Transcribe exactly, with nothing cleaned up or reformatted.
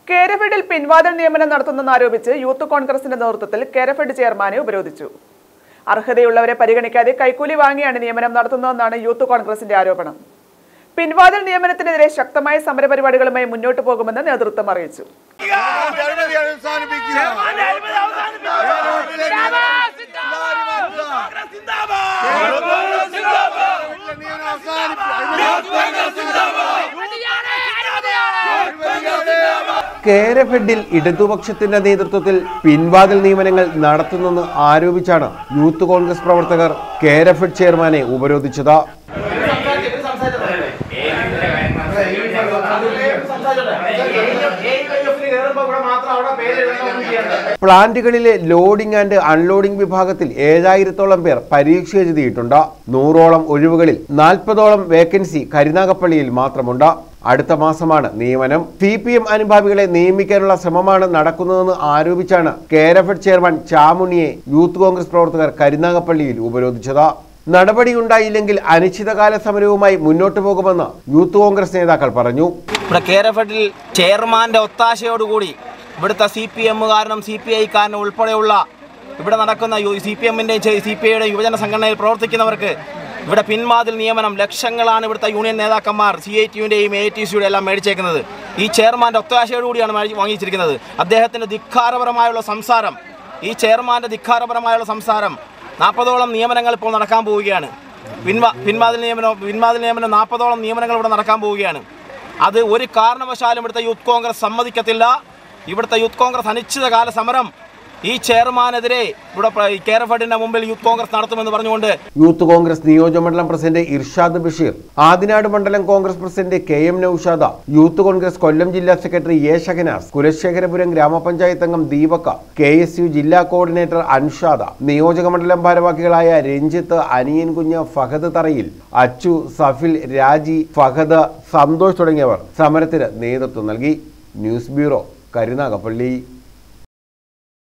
കേരഫെഡിൽ പിൻവാതിൽ നിയമനം നടത്തുന്നെന്ന് ആരോപിച്ച് യൂത്ത് കോൺഗ്രസിന്റെ നേതൃത്വത്തിൽ കേരഫെഡ് ചെയർമാനെ ഉപരോധിച്ചു. അർഹതയുള്ളവരെ പരിഗണിക്കാതെ കൈക്കൂലി വാങ്ങിയാണ് നിയമനം നടത്തുന്നതെന്നാണ് യൂത്ത് കോൺഗ്രസിന്റെ ആരോപണം. പിൻവാതിൽ നിയമനത്തിനെതിരെ ശക്തമായ സമരപരിപാടികളുമായി മുന്നോട്ട് പോകുമെന്ന് നേതൃത്വം അറിയിച്ചു. കേരഫെഡിൽ ഇടതുപക്ഷത്തിന്റെ നേതൃത്വത്തിൽ പിൻവാതിൽ നിയമനങ്ങൾ നടത്തുന്നെന്ന് ആരോപിച്ചാണ് യൂത്ത് കോൺഗ്രസ് പ്രവർത്തകർ കേരഫെഡ് ചെയർമാനെ ഉപരോധിച്ചത്. പ്ലാന്റുകളിലെ ലോഡിംഗ് ആൻഡ് അൺലോഡിംഗ് വിഭാഗത്തിൽ ഏഴായിരത്തോളം പേർ പരീക്ഷ എഴുതിയിട്ടുണ്ട്. നൂറോളം ഒഴിവുകളിൽ നാൽപ്പതോളം വേക്കൻസി കരുനാഗപ്പള്ളിയിൽ മാത്രമുണ്ട്. അടുത്ത മാസമാണ് നിയമനം. സി പി എം അനുഭാവികളെ നിയമിക്കാനുള്ള ശ്രമമാണ് നടക്കുന്നതെന്ന് ആരോപിച്ചാണ് കേരഫെഡ് ചെയർമാൻ ചാമുണ്ണിയെ യൂത്ത് കോൺഗ്രസ് പ്രവർത്തകർ കരുനാഗപ്പള്ളിയിൽ ഉപരോധിച്ചത്. നടപടിയുണ്ടായില്ലെങ്കിൽ അനിശ്ചിതകാല സമരവുമായി മുന്നോട്ട് പോകുമെന്ന് യൂത്ത് കോൺഗ്രസ് നേതാക്കൾ പറഞ്ഞു. ഇവിടെ കേരഫെഡിൽ ചെയർമാന്റെ ഒത്താശയോടുകൂടി ഇവിടുത്തെ സി പി എമ്മുകാരനും സി പി ഐക്കാരനും ഉൾപ്പെടെയുള്ള ഇവിടെ നടക്കുന്ന സി പി എമ്മിൻ്റെയും സി പി ഐയുടെ യുവജന സംഘടനയിൽ പ്രവർത്തിക്കുന്നവർക്ക് ഇവിടെ പിൻവാതിൽ നിയമനം ലക്ഷങ്ങളാണ് ഇവിടുത്തെ യൂണിയൻ നേതാക്കന്മാർ സി ഐ ടിയുടെയും എ ടി സിയുടെ എല്ലാം മേടിച്ചേക്കുന്നത്. ഈ ചെയർമാൻ്റെ ഒത്താശയോടുകൂടിയാണ് വാങ്ങിച്ചിരിക്കുന്നത്. അദ്ദേഹത്തിൻ്റെ ധിക്കാരപരമായുള്ള സംസാരം, ഈ ചെയർമാൻ്റെ ധിക്കാരപരമായുള്ള സംസാരം നാൽപ്പതോളം നിയമനങ്ങൾ ഇപ്പോൾ നടക്കാൻ പോവുകയാണ്. പിൻവാ പിൻവാതിൽ നിയമനം പിൻവാതിൽ നിയമനം നാൽപ്പതോളം നിയമനങ്ങൾ ഇവിടെ നടക്കാൻ പോവുകയാണ്. അത് ഒരു കാരണവശാലും ഇവിടുത്തെ യൂത്ത് കോൺഗ്രസ് സമ്മതിക്കത്തില്ല. ഇവിടുത്തെ യൂത്ത് കോൺഗ്രസ് അനിശ്ചിതകാല സമരം ഈ ചെയർമാനെതിരെ ഇവിടെ കേരഫെഡിന്റെ മുമ്പിൽ യൂത്ത് കോൺഗ്രസ് നടത്തുമെന്ന് പറഞ്ഞുകൊണ്ട് യൂത്ത് കോൺഗ്രസ് നിയോജകമണ്ഡലം പ്രസിഡന്റ് ഇർഷാദ് ബഷീർ, ആദിനാട് മണ്ഡലം Congress president K M Naushad, youth Congress Kollam ജില്ലാ സെക്രട്ടറി എ ഷഹനാസ്, കുലശേഖരപുരം ഗ്രാമപഞ്ചായത്ത് അംഗം ദീപക, കെ എസ് യു ജില്ലാ കോർഡിനേറ്റർ അൻഷാദ, നിയോജകമണ്ഡലം ഭാരവാഹികളായ രഞ്ജിത്ത്, അനിയൻ കുഞ്ഞ്, ഫഹദ് തറയിൽ, അച്ചു, സഫിൽ, രാജി, ഫഹദ്, സന്തോഷ് തുടങ്ങിയവർ സമരത്തിന് നേതൃത്വം നൽകി. News bureau, Karunagappally.